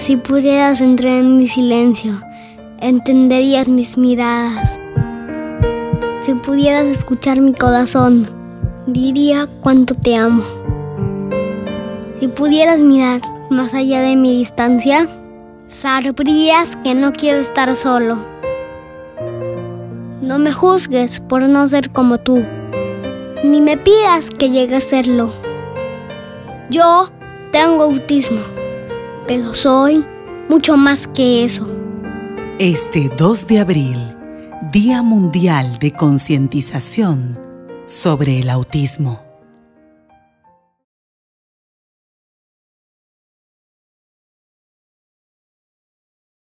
Si pudieras entrar en mi silencio, entenderías mis miradas. Si pudieras escuchar mi corazón, diría cuánto te amo. Si pudieras mirar más allá de mi distancia, sabrías que no quiero estar solo. No me juzgues por no ser como tú, ni me pidas que llegue a serlo. Yo tengo autismo, pero soy mucho más que eso. Este 2 de abril, Día Mundial de Concientización sobre el Autismo.